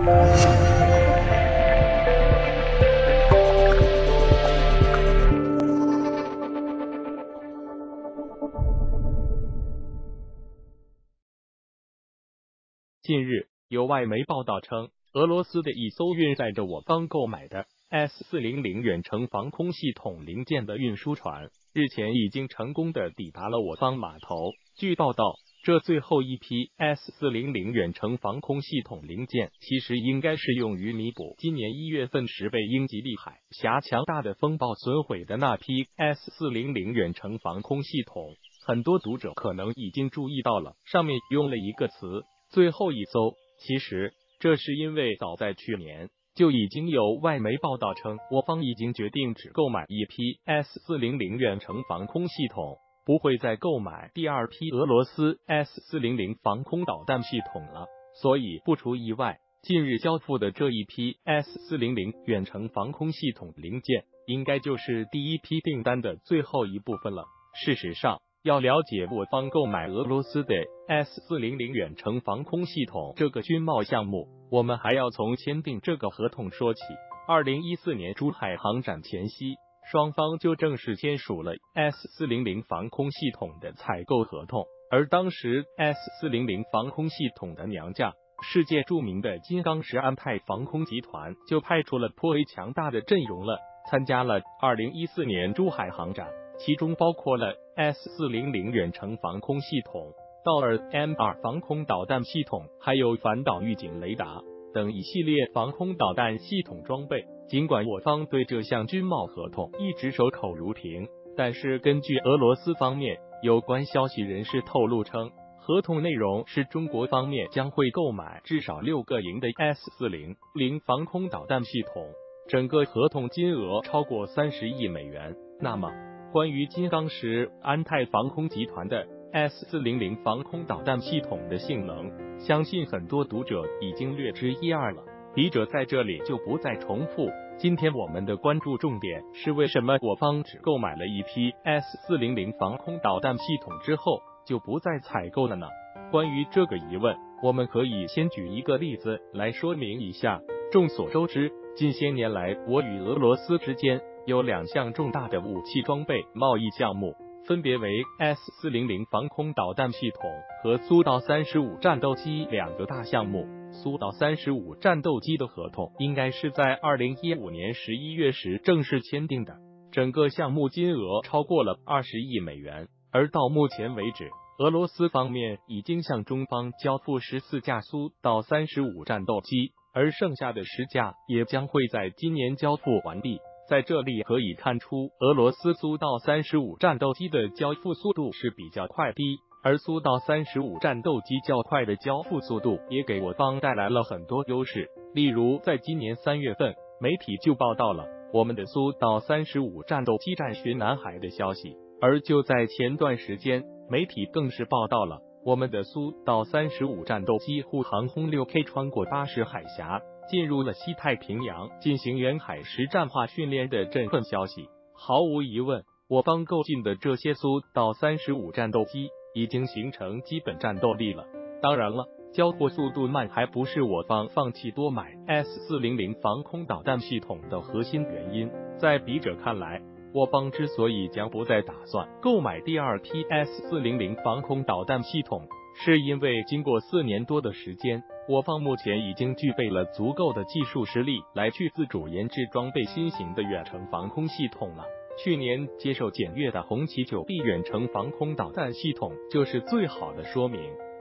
近日，有外媒报道称，俄罗斯的一艘运载着我方购买的 S-400远程防空系统零件的运输船，日前已经成功的抵达了我方码头。据报道，这最后一批 S-400远程防空系统零件，其实应该是用于弥补今年1月份时被英吉利海峡强大的风暴损毁的那批 S-400远程防空系统。很多读者可能已经注意到了，上面用了一个词，最后一艘。其实这是因为早在去年就已经有外媒报道称，我方已经决定只购买一批 S-400远程防空系统，不会再购买第二批俄罗斯 S-400防空导弹系统了。所以不出意外，近日交付的这一批 S-400远程防空系统零件，应该就是第一批订单的最后一部分了。事实上，要了解我方购买俄罗斯的 S-400远程防空系统这个军贸项目，我们还要从签订这个合同说起。2014年珠海航展前夕，双方就正式签署了 S-400防空系统的采购合同，而当时 S-400防空系统的娘家，世界著名的金刚石安泰防空集团就派出了颇为强大的阵容了，参加了2014年珠海航展，其中包括了 S-400远程防空系统、道尔 M2 防空导弹系统，还有反导预警雷达等一系列防空导弹系统装备。尽管我方对这项军贸合同一直守口如瓶，但是根据俄罗斯方面有关消息人士透露称，合同内容是中国方面将会购买至少6个营的 S-400防空导弹系统，整个合同金额超过30亿美元。那么关于金刚石安泰防空集团的 S-400防空导弹系统的性能，相信很多读者已经略知一二了，笔者在这里就不再重复。今天我们的关注重点是为什么我方只购买了一批 S-400防空导弹系统之后就不再采购了呢？关于这个疑问，我们可以先举一个例子来说明一下。众所周知，近些年来我与俄罗斯之间有2项重大的武器装备贸易项目，分别为 S-400防空导弹系统和苏导35战斗机2个大项目。苏导35战斗机的合同应该是在2015年11月时正式签订的，整个项目金额超过了20亿美元，而到目前为止，俄罗斯方面已经向中方交付14架苏导35战斗机，而剩下的10架也将会在今年交付完毕。在这里可以看出，俄罗斯苏导35战斗机的交付速度是比较快的，而苏导35战斗机较快的交付速度也给我方带来了很多优势。例如，在今年3月份，媒体就报道了我们的苏导35战斗机战巡南海的消息，而就在前段时间，媒体更是报道了我们的苏导35战斗机护航轰 6K 穿过巴士海峡，进入了西太平洋进行远海实战化训练的振奋消息。毫无疑问，我方购进的这些苏导35战斗机已经形成基本战斗力了。当然了，交货速度慢还不是我方放弃多买 S-400防空导弹系统的核心原因。在笔者看来，我方之所以将不再打算购买第2批 S-400防空导弹系统，是因为经过4年多的时间，我方目前已经具备了足够的技术实力来去自主研制装备新型的远程防空系统了。去年接受检阅的红旗9B远程防空导弹系统就是最好的说明。